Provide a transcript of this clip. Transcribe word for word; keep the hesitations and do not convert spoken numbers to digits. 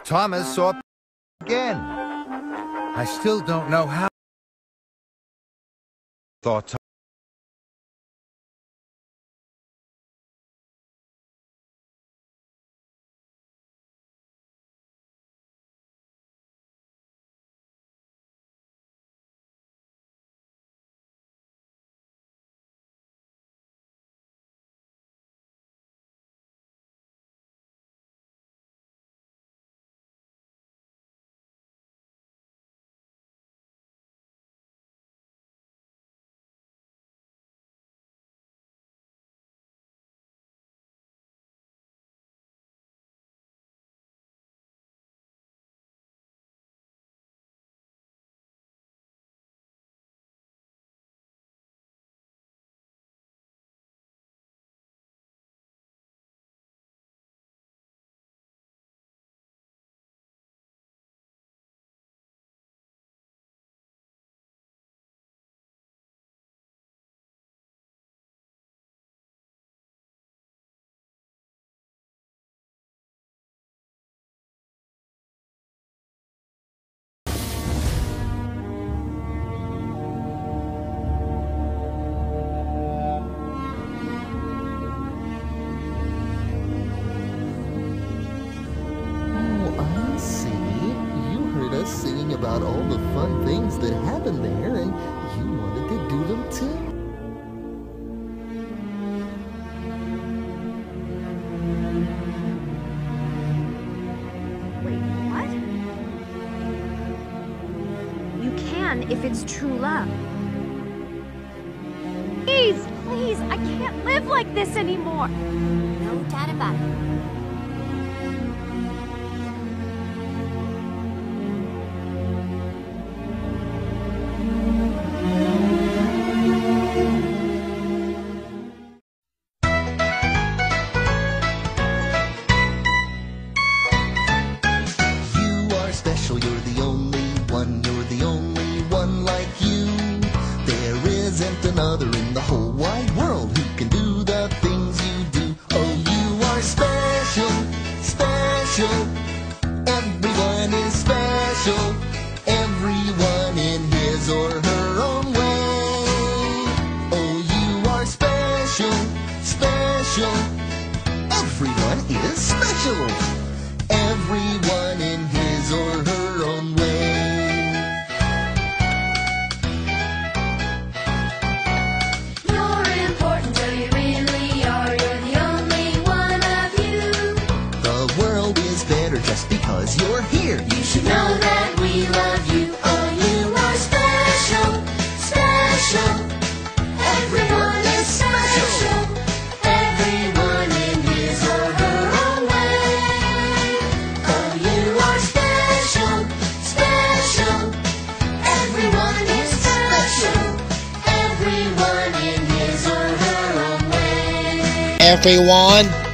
Thomas saw again. I still don't know how. Thought. Singing about all the fun things that happen there, and you wanted to do them too. Wait, what? You can if it's true love. Please, please, I can't live like this anymore. No doubt about it. You're the only one, you're the only one like you. There isn't another in the whole wide world who can do the things you do. Oh, you are special, special. Everyone is special, everyone in his or her own way. Oh, you are special, special. Everyone is special, everyone in his or her own way. You're important, so you really are. You're the only one of you. The world is better just because you're here. You should know that we love you. Oh, you are special, special. Everyone is special. Everyone in his or her own way. Oh, you are special, special. Everyone is special. Everyone in his or her own way. Everyone